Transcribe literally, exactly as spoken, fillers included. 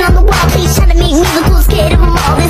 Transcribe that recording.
on the wall, please try to make me the coolest kid of them all.